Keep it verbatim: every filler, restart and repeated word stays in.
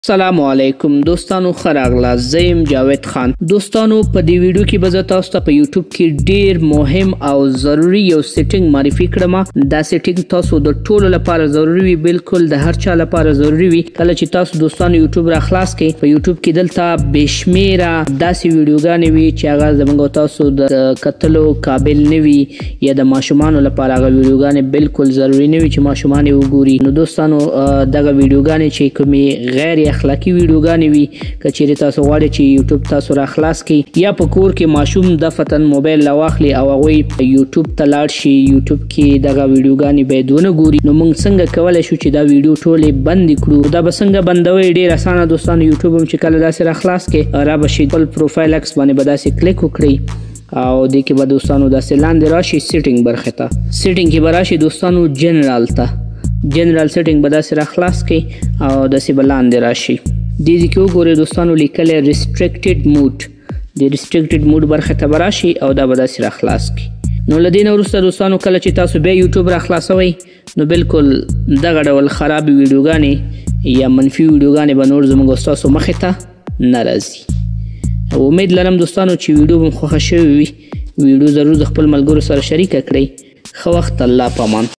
السلام علیکم دوستانو، ښه راغلاست. زه یم جاوید خان. دوستانو، په دې ویډیو کې به زه تاسو ته په یوټیوب کې ډیر مهم او ضروري یو سیټینګ معرفي کړم. دا سیټینګ تاسو د ټولو لپاره ضروري وي، بالکل د هر چا لپاره ضروري وي. کله چې تاسو دوستانو یوټیوب را خلاص کړئ، په یوټیوب کې دلته بشمیره داسې ویډیوګانې وي چې هغه زموږ تاسو د کتلو قابل نه وي، یا د ماشومانو لپاره هغه ویډیوګانې بالکل ضروري نه وي چې ماشومان یې وګوري. نو دوستانو، دغه ویډیوګانې چې کومې غیر اخلاقی ویډیوګانې وي، که چیرې تاسو غواړئ چې یوټیوب تاسو را خلاص کړئ، یا په کور کې ماشوم د فتن موبایل راواخلي او هغوی یوټیوب ته لاړ شي، یوټیوب کې دغه ویډیوګانې باید ونه ګوري. نو موږ څنګه کولی شو چې دا ویډیو ټولې بندې کړو؟ دا به څنګه بندوئ؟ ډېر اسانه دوستانو. یوټیوب هم چې کله داسې را خلاص کړئ، را به شي خپل پروفایل عکس باندې به داسې کلیک وکړئ او دې کې به دوستانو داسې لاندې راشي سیټینګ برخې ته. سیټینګ کې به راشي دوستانو جنرال ته. جنرال سیټینګ به داسې را خلاص کړئ او داسې به لاندې راشي. دې ځای کې وګورئ دوستانو لیکلی ریسټرکټډ موډ. د ریسټرکټډ موډ برخې ته به راشي او دا به داسې را خلاص کړي. نو له دې نه وروسته دوستانو کله چې تاسو بیا یوټیوب را خلاصوئ، نو بالکل دغه ډول خرابې ویډیوګانې یا منفي ویډیوګانې به نور زموږ ستاسو مخې ته نه راځي. امید لرم دوستانو چې ویډیو به مو خوښه شوې وي. ویډیو ضرور د خپل ملګرو سره شریکه کړئ. ښه وخت، الله پامان.